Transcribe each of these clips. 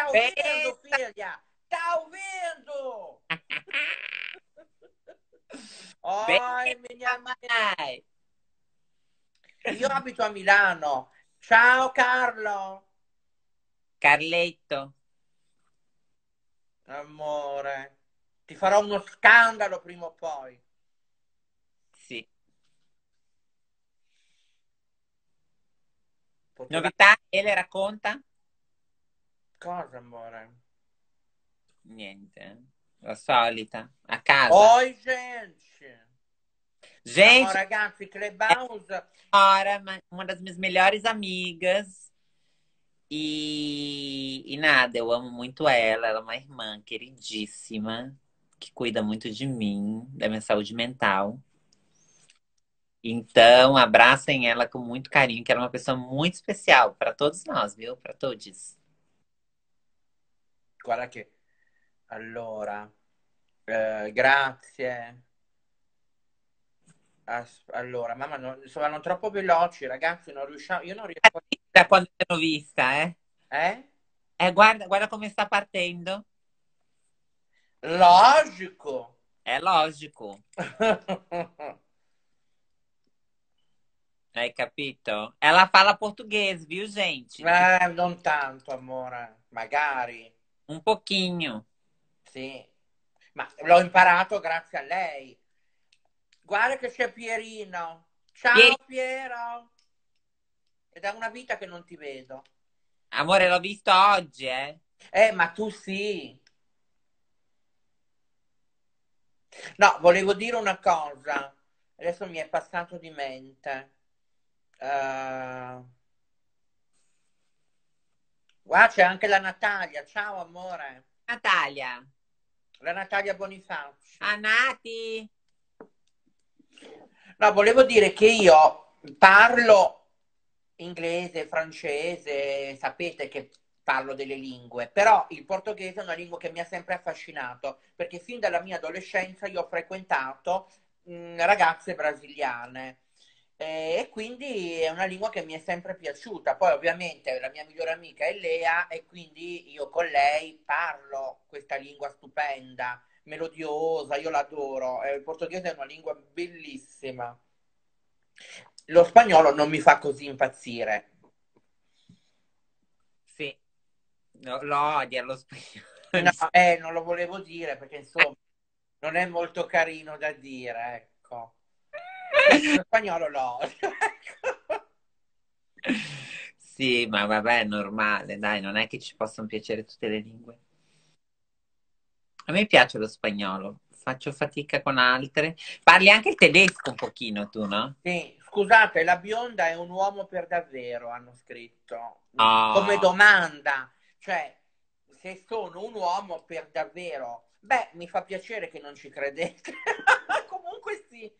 ouvindo, Eita! filha? Tá ouvindo? Oi, Bella, minha mai! Io abito a Milano. Ciao Carlo. Carletto, Amore, ti farò uno scandalo prima o poi. sì. Poteva... Novità? E le racconta? Cosa, amore? Niente, la solita. A casa. Oi, gente. No, Gente, ragazzi, é Clubhouse... uma das minhas melhores amigas. E nada, eu amo muito ela. Ela é uma irmã queridíssima, que cuida muito de mim, da minha saúde mental. Então, abracem ela com muito carinho, que ela é uma pessoa muito especial para todos nós, viu? Para todos. Guarda che... Allora, grazie. Allora, mamma, vanno troppo veloci, ragazzi, non riusciamo... Io non riesco... Da quando l'hanno vista, eh? Eh? Guarda, guarda come sta partendo. Logico! È logico, hai capito? Ela fala português, viu, gente? Non tanto, amore, magari, Um pouquinho. sì, ma l'ho imparato grazie a lei. Guarda che c'è Pierino. Ciao Ieri, Piero. È da una vita che non ti vedo. amore, l'ho visto oggi, eh? Ma tu sì. No, volevo dire una cosa. Adesso mi è passato di mente. Eh, Guarda, c'è anche la Natalia. Ciao, amore. Natalia. La Natalia Bonifaci. Ah, Nati. No, volevo dire che io parlo inglese, francese, sapete che parlo delle lingue, però il portoghese è una lingua che mi ha sempre affascinato, perché fin dalla mia adolescenza io ho frequentato ragazze brasiliane e quindi è una lingua che mi è sempre piaciuta. Poi ovviamente la mia migliore amica è Lea e quindi io con lei parlo questa lingua stupenda, melodiosa, io l'adoro. Il portoghese è una lingua bellissima. Lo spagnolo non mi fa così impazzire. Sì, lo odia lo spagnolo. No, non lo volevo dire perché insomma non è molto carino da dire, ecco. Lo spagnolo lo odio, ecco. Sì, ma vabbè, è normale, dai, non è che ci possono piacere tutte le lingue. A me piace lo spagnolo, faccio fatica con altre. Parli anche il tedesco un pochino tu, no? Sì, scusate, la bionda è un uomo per davvero, hanno scritto. Come Oh, domanda, cioè, se sono un uomo per davvero, beh, mi fa piacere che non ci credete. Comunque sì.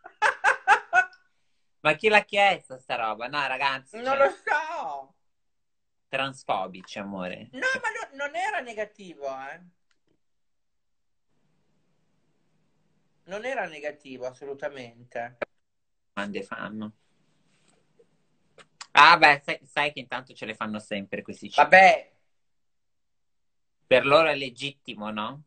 ma chi l'ha chiesto sta roba? No, ragazzi, Non cioè, lo so. transfobici, amore. No, ma non era negativo, eh. Non era negativo, assolutamente. Quante fanno? Ah, beh, sai che intanto ce le fanno sempre questi cibi. Vabbè, Per loro è legittimo, no?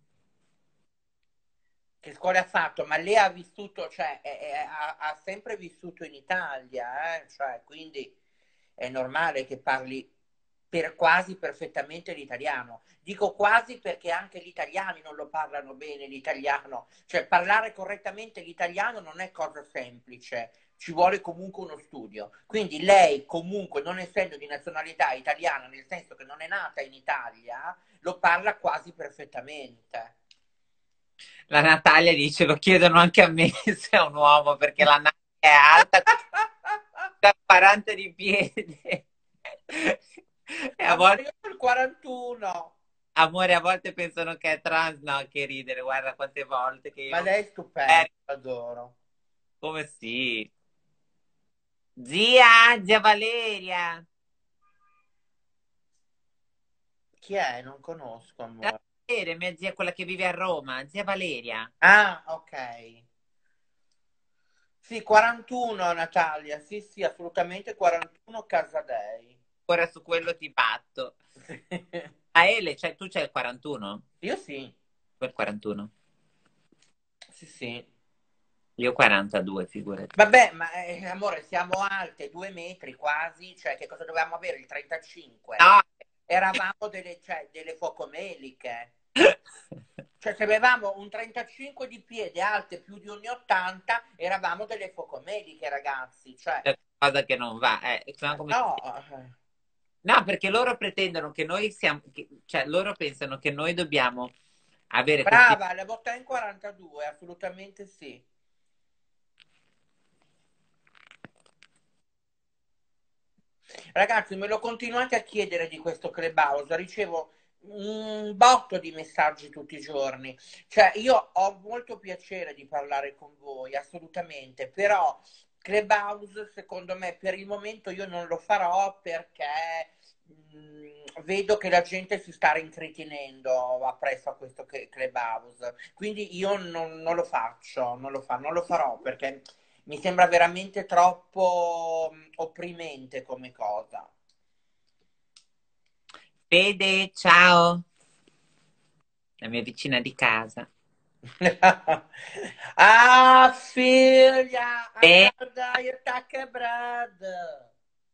che scuola ha fatto? Ma lei ha vissuto, cioè, ha sempre vissuto in Italia, cioè, quindi è normale che parli per quasi perfettamente l'italiano. Dico quasi perché anche gli italiani non lo parlano bene l'italiano. Cioè, parlare correttamente l'italiano non è cosa semplice, ci vuole comunque uno studio. Quindi lei, comunque, non essendo di nazionalità italiana, nel senso che non è nata in Italia, lo parla quasi perfettamente. La Natalia dice, lo chiedono anche a me se è un uomo, perché la Natalia è alta da 40 di piede. E a Amore, volte, io ho il 41, amore, a volte pensano che è trans, no, che ridere, guarda quante volte che ma io... lei è stupenda, adoro. Come sì? Zia Valeria. Chi è? Non conosco, Da amore. Valeria, mia zia, quella che vive a Roma, zia Valeria. Ah, ok. Sì, 41 Natalia, sì, sì, assolutamente 41 Casadei. Ora su quello ti batto. Sì. Hai Raffaele, cioè, tu c'hai il 41? Io sì, Tu il 41? sì, sì. Io 42, figurati. Vabbè, ma amore, siamo alte 2 metri quasi, cioè che cosa dovevamo avere? Il 35? No! Eravamo delle focomeliche. Cioè, se avevamo un 35 di piede alte più di 1,80, eravamo delle focomeliche, ragazzi. Cioè, C'è qualcosa che non va. Sono come no. No, perché loro pretendono che noi siamo, cioè loro pensano che noi dobbiamo avere questi... Brava, la botta in 42, assolutamente sì. Ragazzi, me lo continuate a chiedere di questo Clubhouse, ricevo un botto di messaggi tutti i giorni. Cioè, io ho molto piacere di parlare con voi, assolutamente, però Clubhouse, secondo me, per il momento io non lo farò perché vedo che la gente si sta rincretinendo appresso a questo Clubhouse. Quindi io non lo faccio, non lo farò perché mi sembra veramente troppo opprimente come cosa. Fede, ciao, la mia vicina di casa. Ah, filha, E... a cordaia tá quebrada.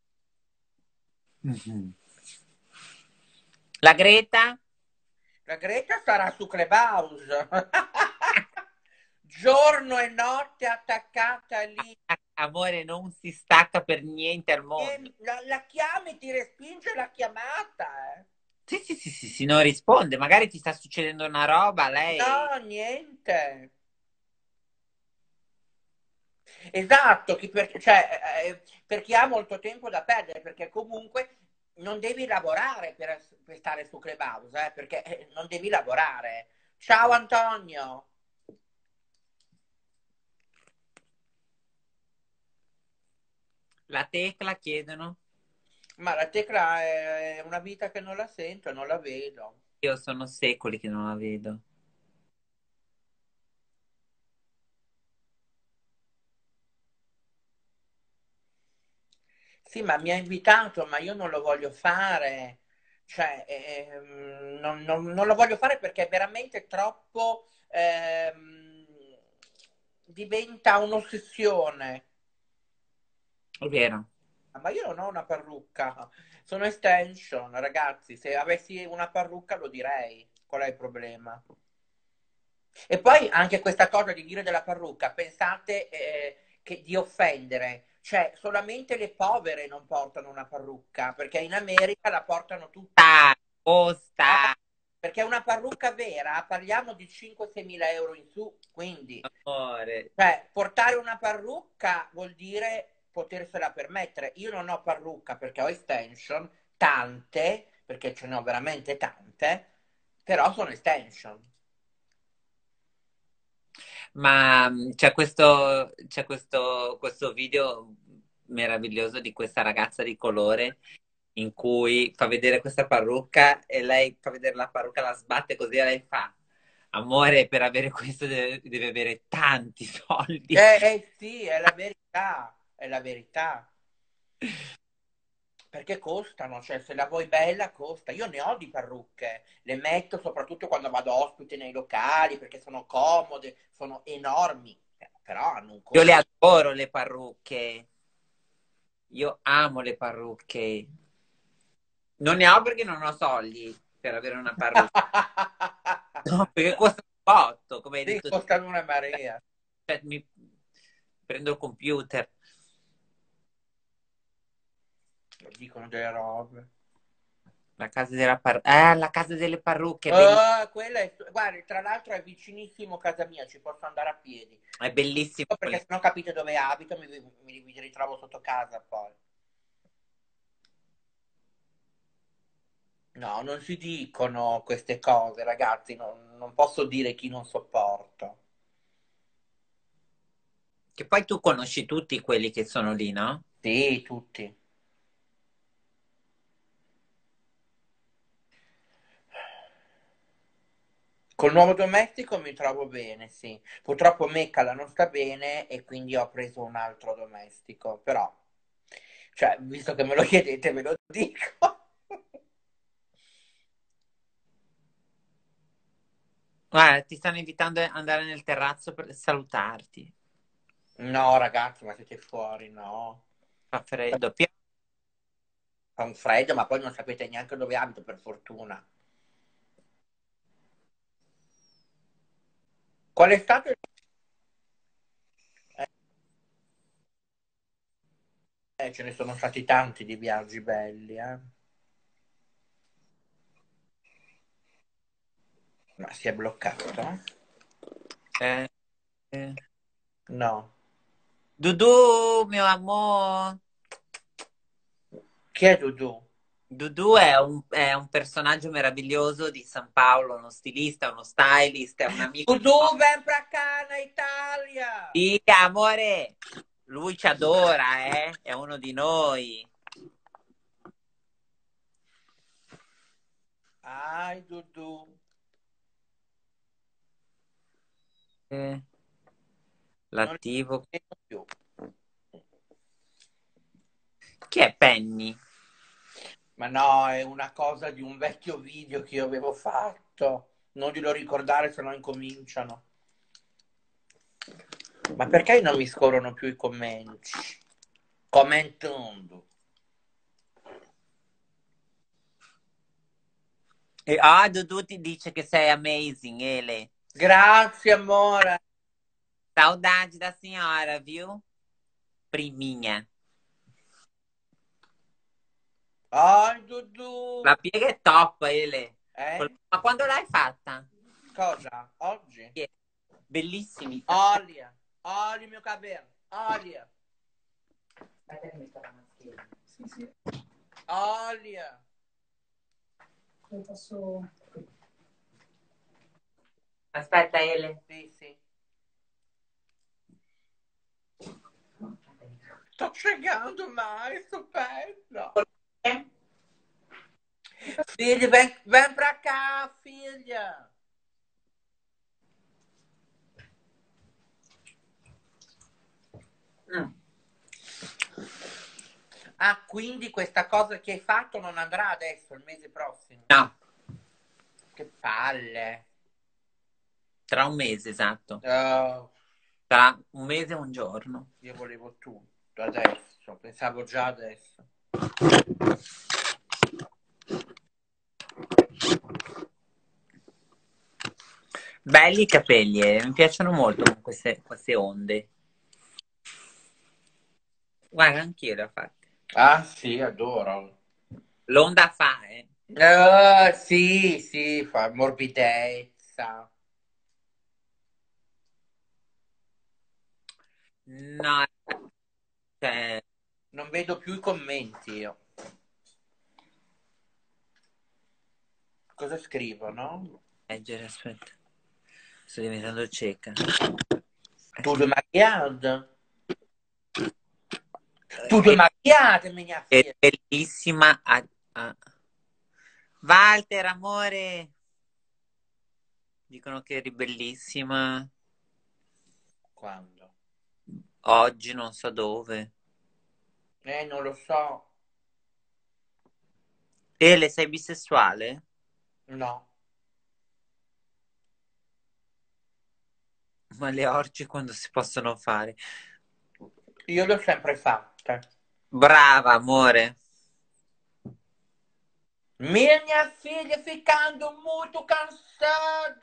La Greta? La Greta sarà su Clubhouse. Giorno e notte attaccata lì. Amore, non si stacca per niente al mondo. E la chiami, ti respinge la chiamata. Sì, sì, sì, sì, sì, non risponde. Magari ti sta succedendo una roba, lei... No, niente. Esatto, per chi ha molto tempo da perdere, perché comunque non devi lavorare per stare su Clubhouse, perché non devi lavorare. Ciao Antonio, La tecla chiedono. ma la tecla è una vita che non la sento, non la vedo. Io sono secoli che non la vedo. Sì, ma mi ha invitato, ma io non lo voglio fare. Cioè, non lo voglio fare perché è veramente troppo, diventa un'ossessione. È vero. Ma io non ho una parrucca, sono extension, ragazzi. Se avessi una parrucca lo direi. Qual è il problema? E poi anche questa cosa di dire della parrucca, pensate di offendere, cioè solamente le povere non portano una parrucca, perché in America la portano tutti. Costa, No, costa, perché una parrucca vera parliamo di 5-6 mila euro in su, quindi amore. cioè, portare una parrucca vuol dire potersela permettere. Io non ho parrucca perché ho extension, tante, perché ce ne ho veramente tante, però sono extension. Ma questo video meraviglioso di questa ragazza di colore in cui fa vedere questa parrucca e lei fa vedere la parrucca, la sbatte così e lei fa, amore, per avere questo deve avere tanti soldi. Sì, è la verità, è la verità. Perché costano, cioè se la vuoi bella costa. Io ne ho di parrucche, le metto soprattutto quando vado ospite nei locali perché sono comode, sono enormi, però hanno un Io le costo. adoro le parrucche, io amo le parrucche. Non ne ho perché non ho soldi per avere una parrucca. No, perché costa un botto, come hai Sì, detto tu. costano una marea. Cioè, mi prendo il computer. Dicono delle robe. La casa delle parrucche Oh, guarda, tra l'altro è vicinissimo casa mia, ci posso andare a piedi. è bellissimo. Perché se non capite dove abito, mi ritrovo sotto casa poi. No, non si dicono queste cose, ragazzi, non posso dire chi non sopporto. Che poi tu conosci tutti quelli che sono lì, no? Sì, tutti. Col nuovo domestico mi trovo bene, sì. Purtroppo Meccala non sta bene e quindi ho preso un altro domestico, però, cioè, visto che me lo chiedete, ve lo dico. Guarda, ti stanno invitando ad andare nel terrazzo per salutarti. No, ragazzi, ma siete fuori, no. Fa freddo. Fa un freddo, ma poi non sapete neanche dove abito, per fortuna. Qual è stato il... ce ne sono stati tanti di viaggi belli, eh. Ma si è bloccato? Eh, eh. No. Dudu, mio amore. Chi è Dudu? Dudu è un personaggio meraviglioso di San Paolo, uno stilista, uno stylist, è un amico. Dudu, ven pra cá na Italia! Sì, amore, lui ci adora, è uno di noi. Ai, Dudu. Eh, Non li L'attivo. vedo più. Chi è Penny? Ma no, è una cosa di un vecchio video che io avevo fatto. Non glielo ricordare, se no incominciano. Ma perché non mi scorrono più i commenti? Commentando. Dudu ti dice che sei amazing, Ele. Grazie, amore. Saudade da senhora, viu? Priminha. Ai, Dudu. La piega è top, Ele. Eh? Ma quando l'hai fatta? Cosa? Oggi? Sì, bellissimi. Olha. Olha il mio cabelo. Olha. Aspetta che metto la mascherina. Sì, sì, Olha. poi posso... Aspetta, Ele. Sì, sì. Sto chegando mais, stupendo. Filha, vem pra cá, filha. Mm. Ah, quindi questa cosa che hai fatto non andrà adesso, il mese prossimo? No, Che palle. tra un mese, esatto. Oh, Tra un mese e un giorno. io volevo tutto adesso, pensavo già adesso. Belli i capelli, mi piacciono molto con queste onde. Guarda, anch'io le ho fatte. Ah, sì, adoro. L'onda fa, eh. Sì, sì, fa morbidezza. No, cioè, Non vedo più i commenti io. Cosa scrivo, no? leggere, aspetta. Sto diventando cieca. Tudo maquiado. Tudo maquiado, minha È filha. bellissima. Walter, amore. Dicono che eri bellissima. Quando? Oggi non so dove. Non lo so. Ele, sei bisessuale? No. Ma le orge quando si possono fare? Io le ho sempre fatte. Brava, amore. Minha filha ficando muito cansada.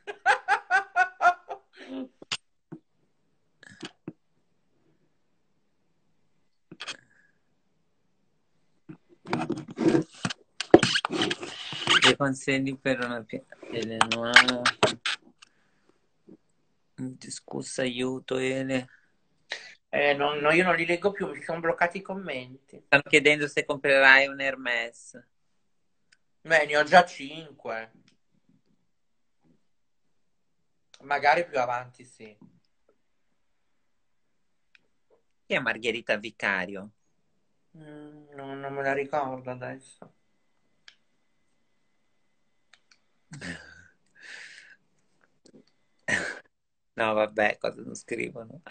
Dei consigli per una Eleonora. Scusa, aiuto, Ele. Io non li leggo più, mi sono bloccati i commenti. Stanno chiedendo se comprerai un Hermes. Beh, ne ho già 5. Magari più avanti, sì. Chi è Margherita Vicario? Non me la ricordo adesso. No, vabbè, cosa non scrivono?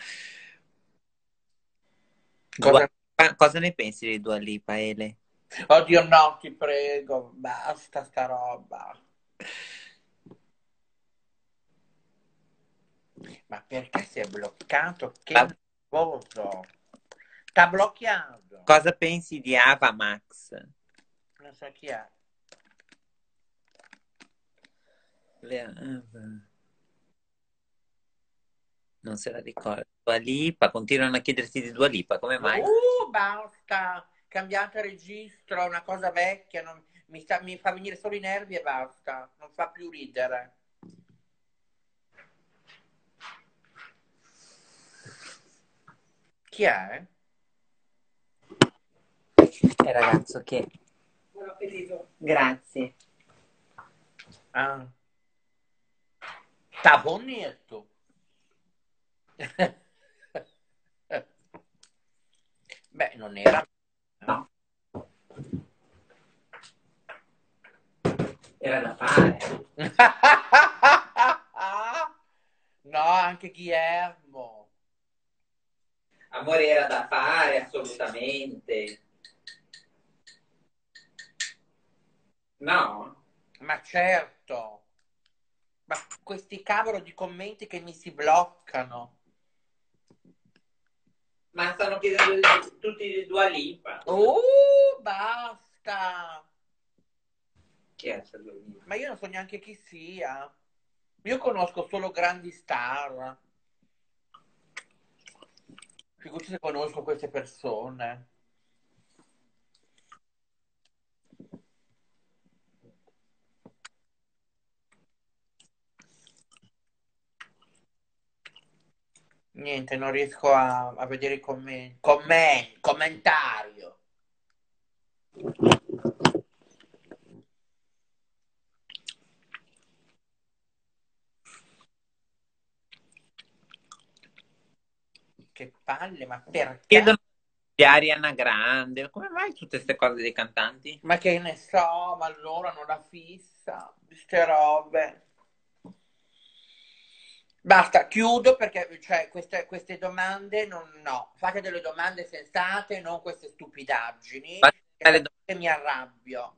Cosa... Cosa ne pensi di Dua Lipa, Ele? Oddio, no, ti prego, basta sta roba. Ma perché si è bloccato? Che Va- nervoso. T'ha bloccato. Cosa pensi di Ava Max? Non so chi è. Non se la ricorda. Dua Lipa, continuano a chiedersi di Dua Lipa, come mai? Basta. Cambiate registro, una cosa vecchia. Mi fa venire solo i nervi e basta. Non fa più ridere. Chi è? Ragazzo che... Buon appetito. Grazie. Ah. Tá bonito. Beh, non era. No. Era da fare. No, anche Guillermo. Amore, era da fare, assolutamente. No? Ma certo. Ma questi cavolo di commenti che mi si bloccano. Ma stanno chiedendo tutti di Dua Lipa. Basta. Chi è sta Dua Lipa? Ma io non so neanche chi sia. Io conosco solo grandi star. Figurati se conosco queste persone. Niente, non riesco a vedere i commenti. Commentario. Che palle, ma perché? Chiedono di Ariana Grande. Come mai tutte queste cose dei cantanti? Ma che ne so, ma loro hanno la fissa, queste robe. Basta, chiudo perché cioè, queste domande no. Fate delle domande sensate, non queste stupidaggini. Fate le Che mi arrabbio.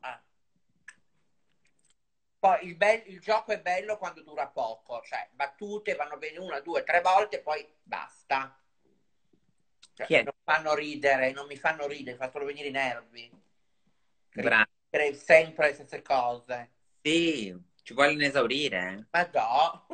Poi il gioco è bello quando dura poco, cioè battute vanno bene una, due, tre volte, poi basta. Cioè, Chi è? non fanno ridere, non mi fanno ridere, fa solo venire i nervi. Bravo. Ripetere sempre le stesse cose. Sì, ci vogliono esaurire. Ma no.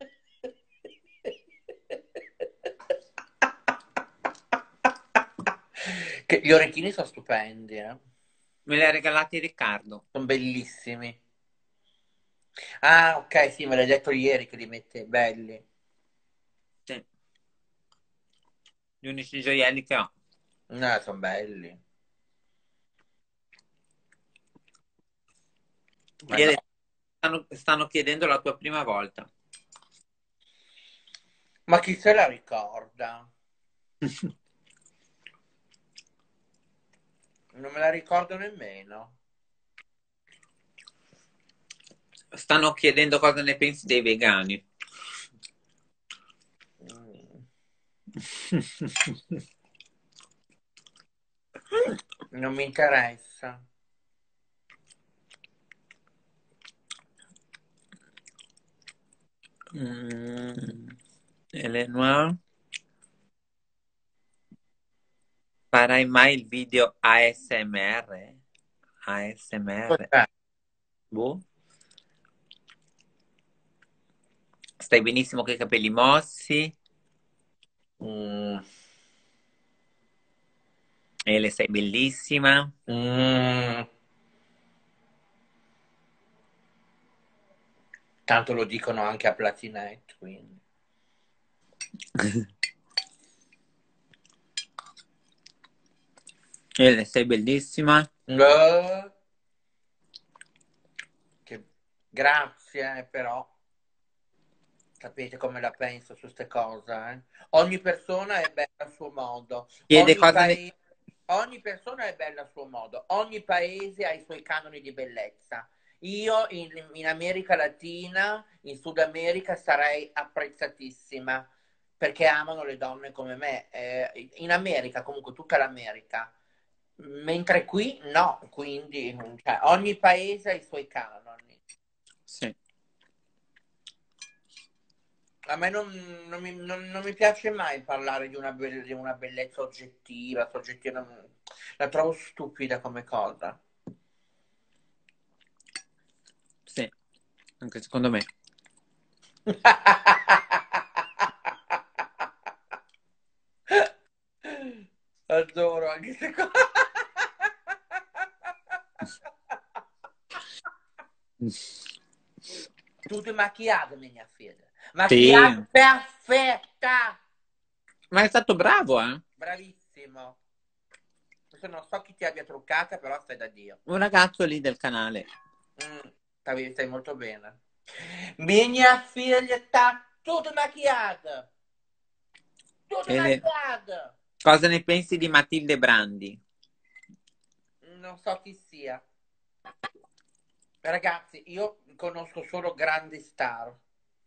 Che gli orecchini sono stupendi, eh? Me li ha regalati Riccardo. Sono bellissimi. Ah, ok, sì, me l'hai detto ieri che li mette belli. Sì. Gli unici gioielli che ho. No, sono belli. Ma no. Stanno chiedendo la tua prima volta. Ma chi se la ricorda? Non me la ricordo nemmeno. Stanno chiedendo cosa ne pensi dei vegani. Non mi interessa. Eleanor, farai mai il video ASMR? ASMR? Cos'è? Boh. Stai benissimo con i capelli mossi? Mm. Ele, sei bellissima. Mm. Tanto lo dicono anche a Platinette, quindi. Ele, sei bellissima. Eh, Grazie, però sapete come la penso su queste cose, eh? Ogni persona è bella a suo modo. Chiede cosa ne... Ogni persona è bella a suo modo. Ogni paese ha i suoi canoni di bellezza. Io in America Latina, in Sud America, sarei apprezzatissima perché amano le donne come me. In America, comunque, tutta l'America. Mentre qui no, quindi cioè, ogni paese ha i suoi canoni. Sì. A me non mi piace mai parlare di una bellezza oggettiva, soggettiva, la trovo stupida come cosa. Sì, anche secondo me. Adoro anche se... Tutto macchiato, mia figlia. Sì, Macchiato perfetta. ma è stato bravo, eh? Bravissimo. Adesso non so chi ti abbia truccata, però stai da Dio. Un ragazzo lì del canale. Stai molto bene. Mia figlia sta tutto macchiato. Tutto E macchiato. cosa ne pensi di Matilde Brandi? Non so chi sia. Ragazzi, io conosco solo grandi star.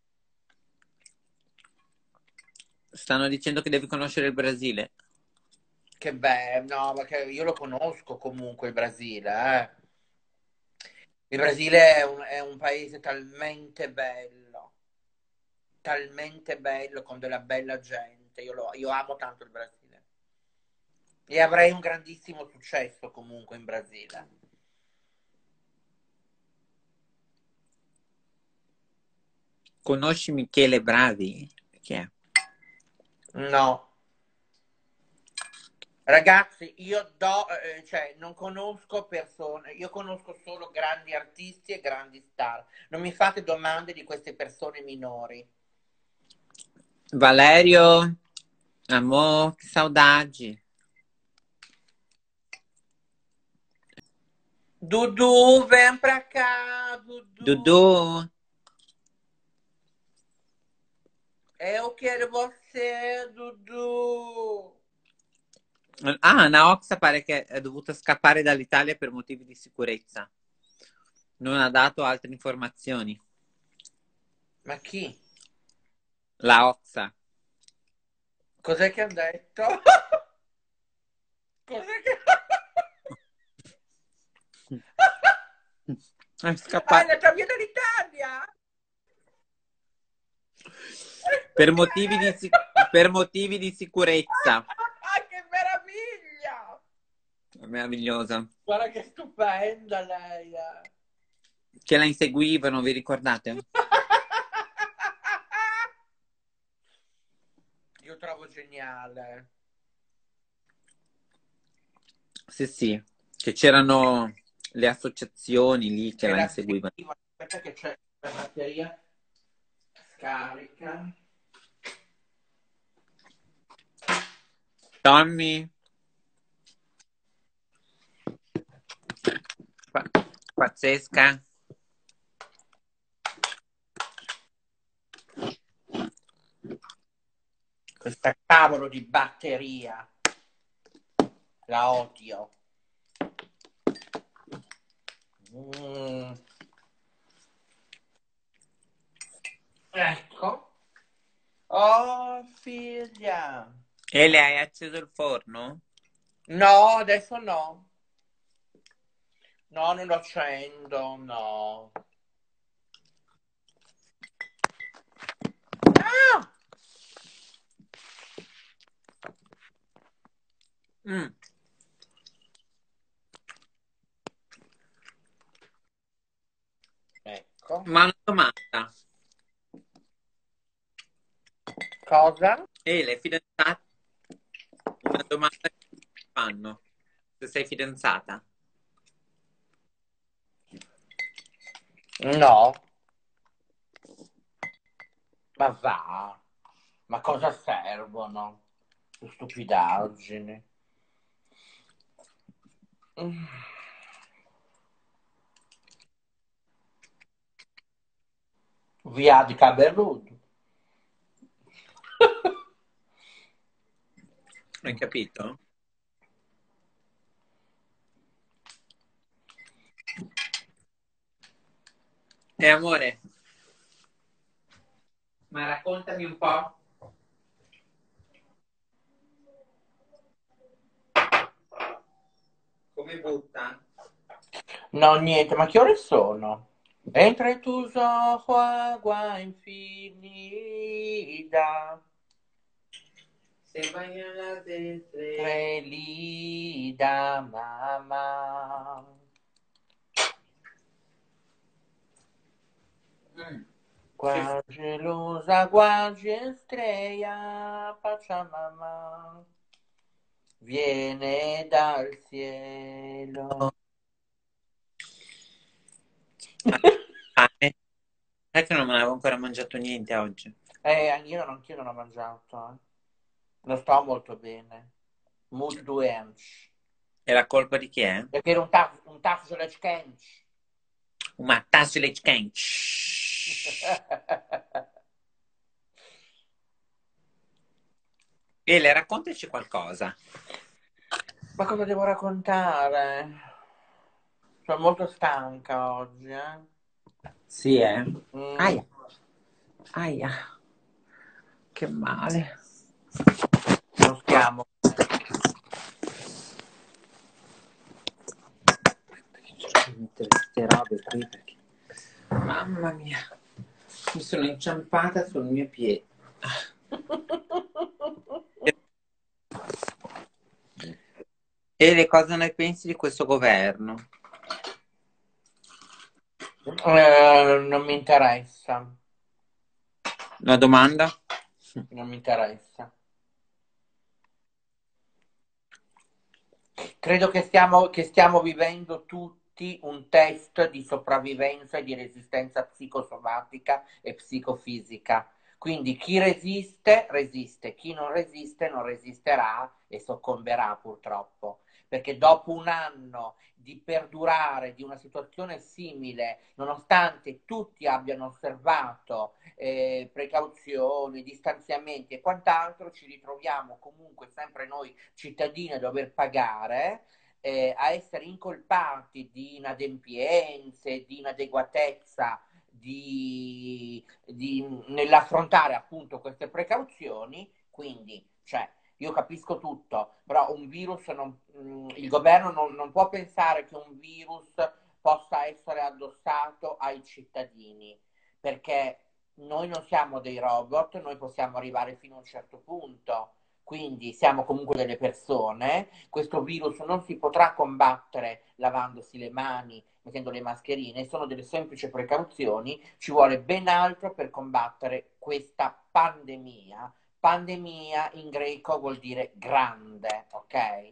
Stanno dicendo che devi conoscere il Brasile. Che bello, no, perché io lo conosco comunque il Brasile, eh. Il Brasile è un paese talmente bello, con della bella gente. Io amo tanto il Brasile. E avrei un grandissimo successo comunque in Brasile. Conosci Michele Bravi? Chi è? No. Ragazzi, cioè, non conosco persone, io conosco solo grandi artisti e grandi star. Non mi fate domande di queste persone minori. Valerio, amor, que saudade. Dudu, vem pra cá, Dudu. Dudu. Eu quero você, Dudu. Ah, Anna Oxa pare che è dovuta scappare dall'Italia per motivi di sicurezza. Non ha dato altre informazioni. Ma chi? La Oxa. Cos'è che ha detto? Cos'è che... È È scappata. andata via dall'Italia? Per motivi per motivi di sicurezza. Che meraviglia! Meravigliosa. Guarda che stupenda lei. Che la inseguivano, vi ricordate? Io trovo geniale. Sì, sì. Che c'erano le associazioni lì che Che la la inseguivano. seguiva. Aspetta che c'è la batteria scarica. Tommy. Pazzesca. Questa cavolo di batteria. La odio. Ecco. Oh, figlia. E le hai acceso il forno? No, adesso no. No, non lo accendo, no. Ah! Mm. Ecco. Ma una domanda. Cosa? E le fidanzate? Una domanda che ti fanno. Se sei fidanzata. No. Ma va. Ma cosa servono? Stupidaggini. Via di Caberludo. Hai capito? E amore, ma raccontami un po'. Come butta? No, niente, ma che ore sono? Entre tus ojos agua infinita, Se bañan las estrellas. Trelida, mamá. Qualche lusa, qualche estrella, Pachamama, viene dal cielo. Sai che non avevo ancora mangiato niente oggi. Anch'io non ho mangiato. Non sto molto bene. Mood doente. E la colpa di chi è? Perché era un tasso sulle sketch. Uma taça de leite quente. Ele, raccontaci qualcosa. Ma cosa devo raccontare? Sono molto stanca oggi, Sì, eh? Mm, Aia, aia, che male. non stiamo. Cerco di mettere queste robe qui perché... Mamma mia, mi sono inciampata sul mio piede. Ele, cosa ne pensi di questo governo? Non mi interessa. Una domanda? Non mi interessa. Credo che stiamo vivendo tutti un test di sopravvivenza e di resistenza psicosomatica e psicofisica. Quindi chi resiste, resiste, chi non resiste, non resisterà e soccomberà purtroppo. Perché dopo un anno di perdurare di una situazione simile, nonostante tutti abbiano osservato precauzioni, distanziamenti e quant'altro, ci ritroviamo comunque sempre noi cittadini a dover pagare, a essere incolpati di inadempienze, di inadeguatezza nell'affrontare appunto queste precauzioni. Quindi, cioè, io capisco tutto, però un virus il governo non può pensare che un virus possa essere addossato ai cittadini, perché noi non siamo dei robot, noi possiamo arrivare fino a un certo punto, quindi siamo comunque delle persone. Questo virus non si potrà combattere lavandosi le mani, mettendo le mascherine, sono delle semplici precauzioni, ci vuole ben altro per combattere questa pandemia. Pandemia in greco vuol dire grande, ok?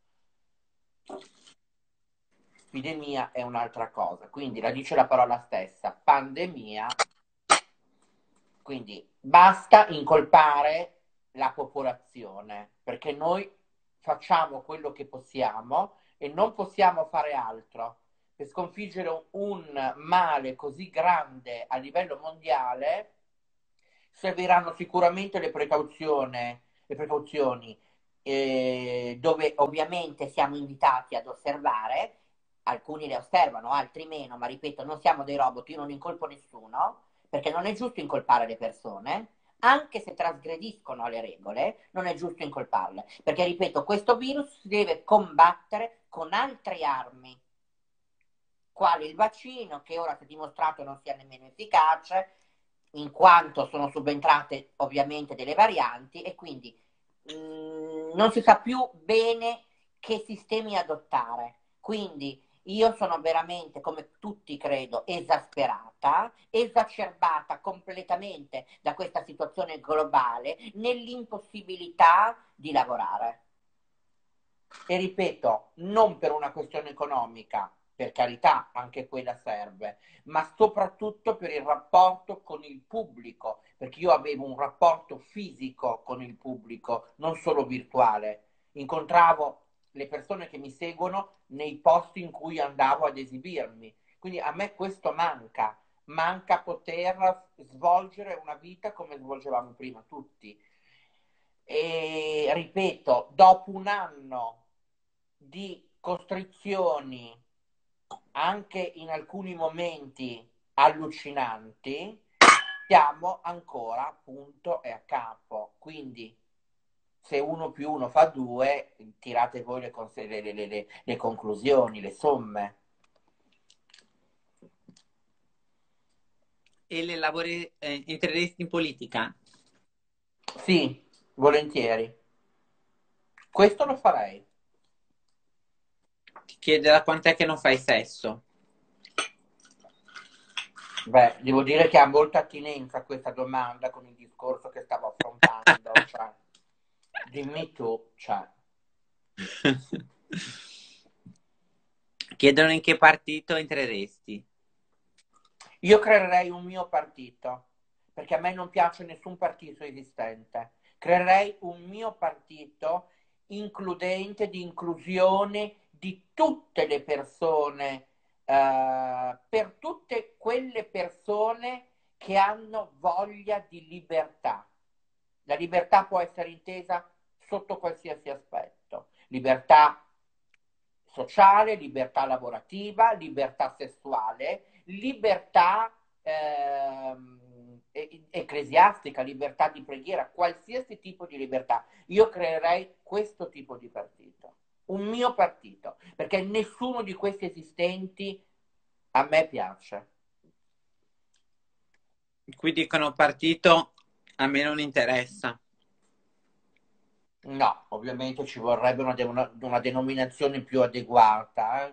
Epidemia è un'altra cosa, quindi la dice la parola stessa, pandemia. Quindi basta incolpare la popolazione, perché noi facciamo quello che possiamo e non possiamo fare altro. Per sconfiggere un male così grande a livello mondiale serviranno sicuramente le precauzioni, dove ovviamente siamo invitati ad osservare. Alcuni le osservano, altri meno, ma ripeto, non siamo dei robot, io non incolpo nessuno, perché non è giusto incolpare le persone, anche se trasgrediscono le regole, non è giusto incolparle, perché ripeto, questo virus si deve combattere con altre armi, quali il vaccino, che ora si è dimostrato non sia nemmeno efficace, in quanto sono subentrate ovviamente delle varianti e quindi non si sa più bene che sistemi adottare. Quindi io sono veramente, come tutti credo, esasperata, esacerbata completamente da questa situazione globale, nell'impossibilità di lavorare. E ripeto, non per una questione economica, per carità, anche quella serve, ma soprattutto per il rapporto con il pubblico, perché io avevo un rapporto fisico con il pubblico, non solo virtuale. Incontravo le persone che mi seguono nei posti in cui andavo ad esibirmi. Quindi a me questo manca poter svolgere una vita come svolgevamo prima tutti. E ripeto, dopo un anno di costrizioni, anche in alcuni momenti allucinanti, siamo ancora punto e a capo. Quindi se uno più uno fa due, tirate voi le conclusioni, le somme. E le lavori, entreresti in politica? Sì, volentieri. Questo lo farei. Ti chiede da quant'è che non fai sesso. Beh, devo dire che ha molta attinenza questa domanda con il discorso che stavo affrontando. Cioè, dimmi tu, cioè. Chiedono in che partito entreresti. Io creerei un mio partito, perché a me non piace nessun partito esistente. Creerei un mio partito includente, di inclusione di tutte le persone, per tutte quelle persone che hanno voglia di libertà. La libertà può essere intesa sotto qualsiasi aspetto. Libertà sociale, libertà lavorativa, libertà sessuale, libertà ecclesiastica, libertà di preghiera, qualsiasi tipo di libertà. Io creerei questo tipo di partito, un mio partito, perché nessuno di questi esistenti a me piace. Qui dicono partito, a me non interessa. No, ovviamente ci vorrebbe una denominazione più adeguata.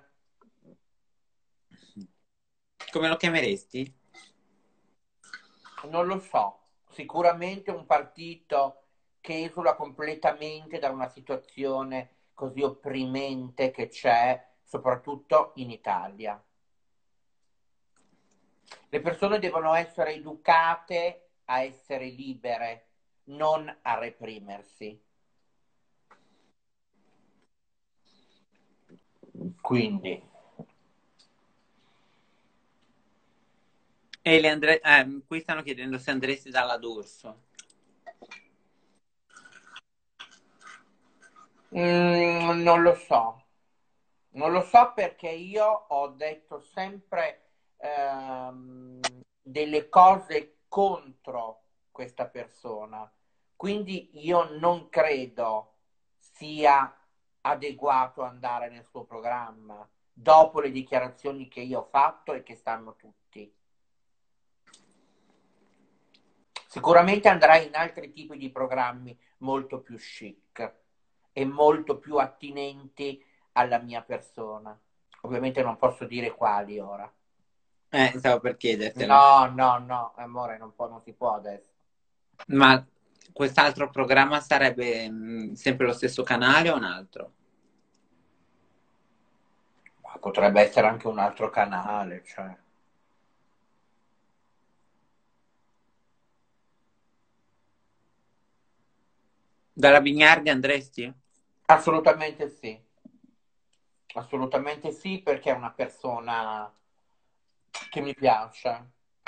Come lo chiameresti? Non lo so, sicuramente un partito che esula completamente da una situazione così opprimente che c'è, soprattutto in Italia. Le persone devono essere educate a essere libere, non a reprimersi. Quindi, E qui stanno chiedendo se andresti dalla D'Urso. non lo so. Non lo so perché io ho detto sempre delle cose contro questa persona, quindi io non credo sia adeguato andare nel suo programma dopo le dichiarazioni che io ho fatto e che stanno tutti. Sicuramente andrai in altri tipi di programmi molto più chic e molto più attinenti alla mia persona. Ovviamente non posso dire quali ora. Stavo per chiedertelo. No, no, no, amore, non si può adesso. Ma quest'altro programma sarebbe sempre lo stesso canale o un altro? Ma potrebbe essere anche un altro canale, cioè. Dalla Vignardi andresti? Assolutamente sì. Assolutamente sì, perché è una persona che mi piace.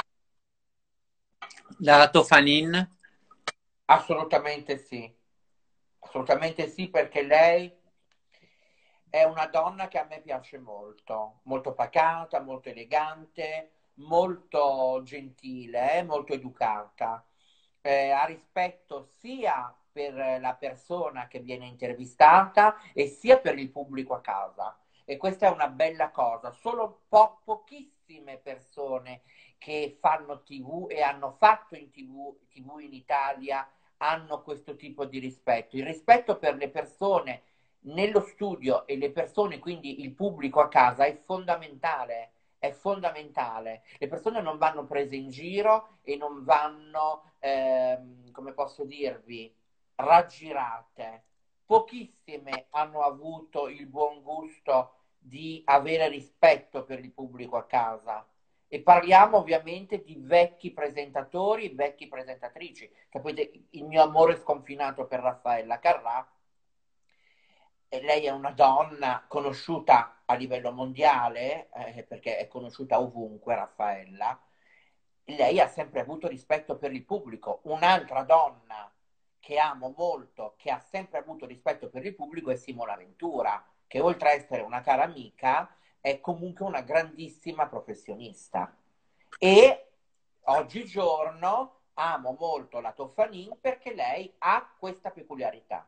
Dalla Tofanin? Assolutamente sì. Assolutamente sì, perché lei è una donna che a me piace molto, molto pacata, molto elegante, molto gentile, molto educata. Ha rispetto sia per la persona che viene intervistata e sia per il pubblico a casa. E questa è una bella cosa. Solo pochissime persone che fanno TV e hanno fatto in TV in Italia hanno questo tipo di rispetto. Il rispetto per le persone nello studio e le persone, quindi il pubblico a casa, è fondamentale. È fondamentale. Le persone non vanno prese in giro e non vanno, come posso dirvi, raggirate. Pochissime hanno avuto il buon gusto di avere rispetto per il pubblico a casa. E parliamo ovviamente di vecchi presentatori, vecchie presentatrici. Sapete, il mio amore sconfinato per Raffaella Carrà, e lei è una donna conosciuta a livello mondiale, perché è conosciuta ovunque, Raffaella. Lei ha sempre avuto rispetto per il pubblico. Un'altra donna che amo molto, che ha sempre avuto rispetto per il pubblico, è Simona Ventura, che oltre a essere una cara amica, è comunque una grandissima professionista. E oggigiorno amo molto la Toffanin perché lei ha questa peculiarità.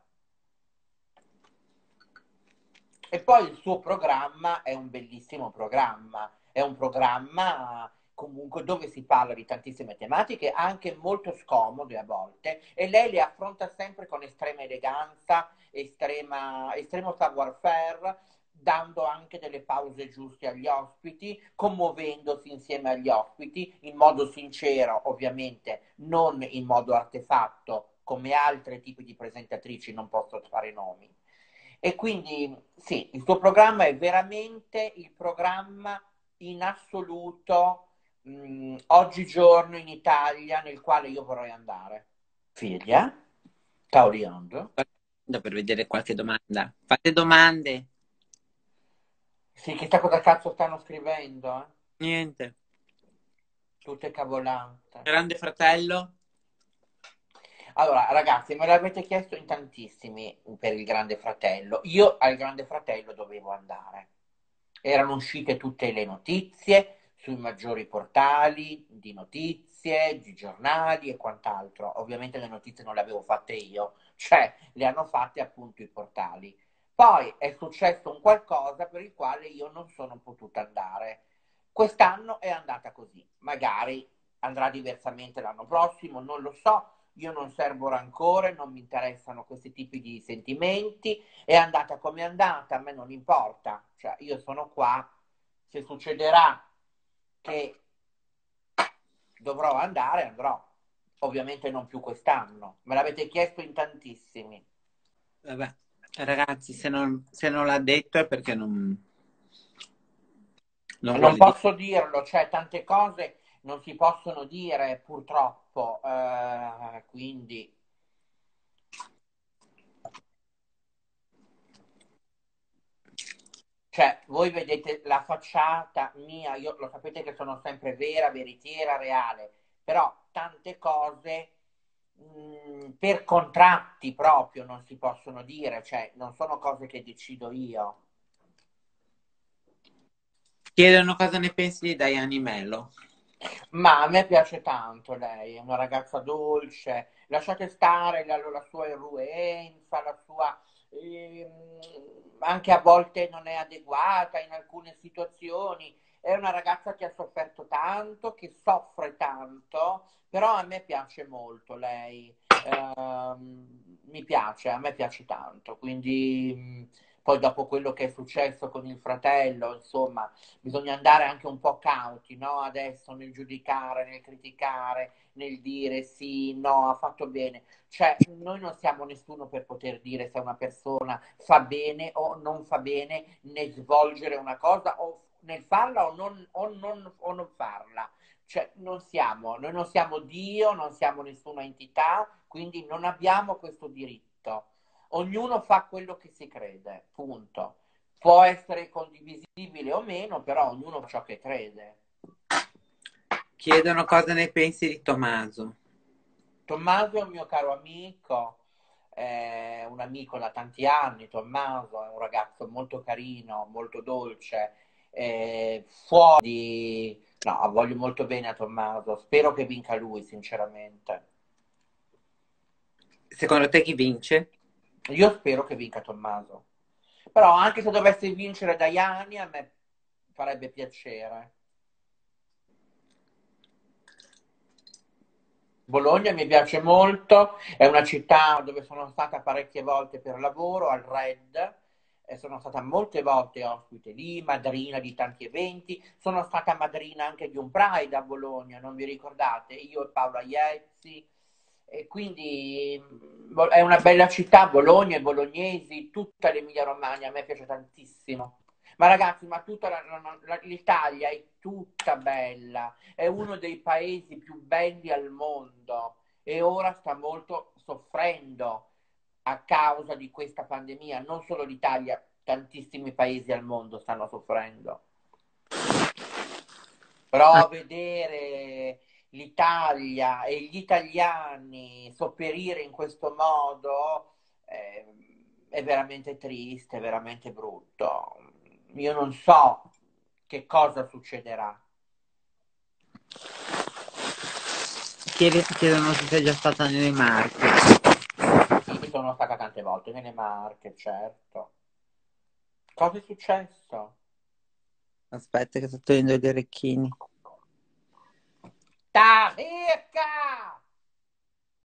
E poi il suo programma è un bellissimo programma, è un programma comunque dove si parla di tantissime tematiche, anche molto scomode a volte, e lei le affronta sempre con estrema eleganza, estremo savoir-faire, dando anche delle pause giuste agli ospiti, commuovendosi insieme agli ospiti in modo sincero, ovviamente, non in modo artefatto, come altri tipi di presentatrici, non posso fare nomi. E quindi sì, il tuo programma è veramente il programma in assoluto oggigiorno in Italia nel quale io vorrei andare. Figlia, Tauriando. Per vedere qualche domanda. Fate domande. Sì, chissà cosa cazzo stanno scrivendo, eh? Niente. Tutte cavolate. Grande fratello? Allora, ragazzi, me l'avete chiesto in tantissimi per il Grande Fratello. Io al Grande Fratello dovevo andare. Erano uscite tutte le notizie sui maggiori portali di notizie, di giornali e quant'altro. Ovviamente le notizie non le avevo fatte io, cioè le hanno fatte appunto i portali. Poi è successo un qualcosa per il quale io non sono potuta andare. Quest'anno è andata così, magari andrà diversamente l'anno prossimo, non lo so. Io non servo rancore, non mi interessano questi tipi di sentimenti, è andata come è andata, a me non importa, cioè io sono qua, se succederà che dovrò andare, andrò, ovviamente non più quest'anno, me l'avete chiesto in tantissimi. Vabbè, ragazzi, se non l'ha detto è perché non Non vuole dire. posso dirlo, cioè tante cose non si possono dire purtroppo, quindi... Cioè, voi vedete la facciata mia, io lo sapete che sono sempre vera, veritiera, reale, però tante cose per contratti proprio non si possono dire, cioè non sono cose che decido io. Chiedono cosa ne pensi di Diane Mello. Ma a me piace tanto lei, è una ragazza dolce, lasciate stare la sua irruenza, la sua... anche a volte non è adeguata in alcune situazioni, è una ragazza che ha sofferto tanto, che soffre tanto, però a me piace molto lei. Mi piace, a me piace tanto, quindi poi dopo quello che è successo con il fratello, insomma, bisogna andare anche un po' cauti, no? Adesso nel giudicare, nel criticare, nel dire sì, no, ha fatto bene. Cioè, noi non siamo nessuno per poter dire se una persona fa bene o non fa bene nel svolgere una cosa o nel farla o non farla. Cioè, noi non siamo Dio, non siamo nessuna entità, quindi non abbiamo questo diritto. Ognuno fa quello che si crede, punto. Può essere condivisibile o meno, però ognuno fa ciò che crede. Chiedono cosa ne pensi di Tommaso. Tommaso è un mio caro amico, è un amico da tanti anni. Tommaso è un ragazzo molto carino, molto dolce, fuori... No, voglio molto bene a Tommaso, spero che vinca lui, sinceramente. Secondo te chi vince? Io spero che vinca Tommaso. Però anche se dovesse vincere Daiani, a me farebbe piacere. Bologna mi piace molto, è una città dove sono stata parecchie volte per lavoro, al Red, e sono stata molte volte ospite lì, madrina di tanti eventi, sono stata madrina anche di un Pride a Bologna, non vi ricordate? Io e Paola Iezzi, e quindi è una bella città, Bologna, i bolognesi, tutta l'Emilia Romagna, a me piace tantissimo. Ma ragazzi, ma tutta l'Italia è tutta bella, è uno dei paesi più belli al mondo e ora sta molto soffrendo a causa di questa pandemia. Non solo l'Italia, tantissimi paesi al mondo stanno soffrendo. Ah, Però vedere l'Italia e gli italiani sopperire in questo modo è veramente triste, è veramente brutto. Io non so che cosa succederà. chiedono se sei già stata nelle Marche. Sì, sono stata tante volte nelle Marche, certo. Cosa è successo? Aspetta che sto togliendo gli orecchini. Tá rica!